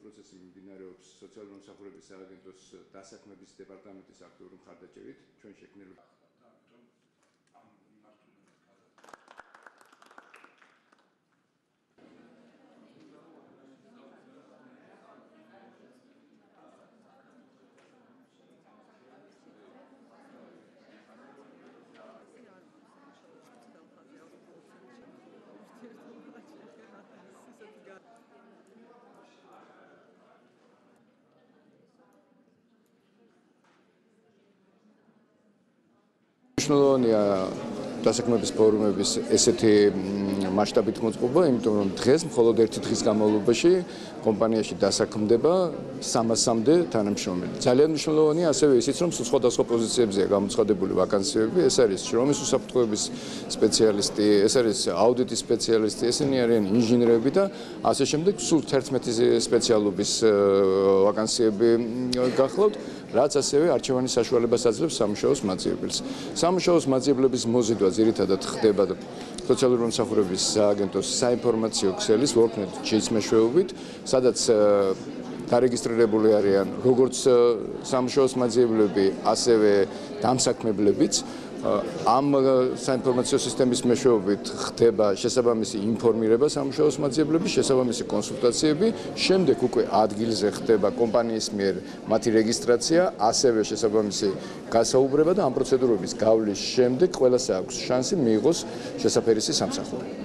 პროცესი მიმდინარეობს სოციალური მომსახურების სააგენტოს დასაქმების დეპარტამენტის აქტიური მხარდაჭერით. ჩვენ შექმნილი მნიშვნელოვანია დასაქმების ფორუმების ესეთი მასშტაბით მოწყობა, იმიტომ რომ დღეს მხოლოდ ერთი დღის განმავლობაში კომპანიაში დასაქმდება 300-მდე თანამშრომელი. ძალიან მნიშვნელოვანია ასევე ისიც, რომ სხვადასხვა პოზიციებზეა გამოცხადებული ვაკანსიები, ეს არის შრომის უსაფრთხოების სპეციალისტი, ეს არის აუდიტის სპეციალისტი, ესენი არიან ინჟინრები და ასე შემდეგ, სულ 11 სპეციალობის ვაკანსიები გახლავთ. რაც ასევე არჩევანის საშუალებას აძლევს სამუშაოს მაძიებელს. სამუშაოს მაძიებლების მოზიდვა ძირითადად ხდება სოციალური მომსახურების სააგენტოს საინფორმაციო ქსელის WorkNet-ის მეშვეობით, სადაც დარეგისტრირებული არიან როგორც სამუშაოს მაძიებლები, ასევე დამსაქმებლებიც. ამ საინფორმაციო სისტემის მეშვეობით ხდება შესაბამისი ინფორმირება სამუშაოს მაძიებლების, შესაბამისი კონსულტაციები, შემდეგ უკვე ადგილზე ხდება კომპანიის მიერ მათი რეგისტრაცია, ასევე შესაბამისი გასაუბრება და ამ პროცედურების გავლის შემდეგ ყველას აქვს შანსი მიიღოს შესაფერისი სამსახური.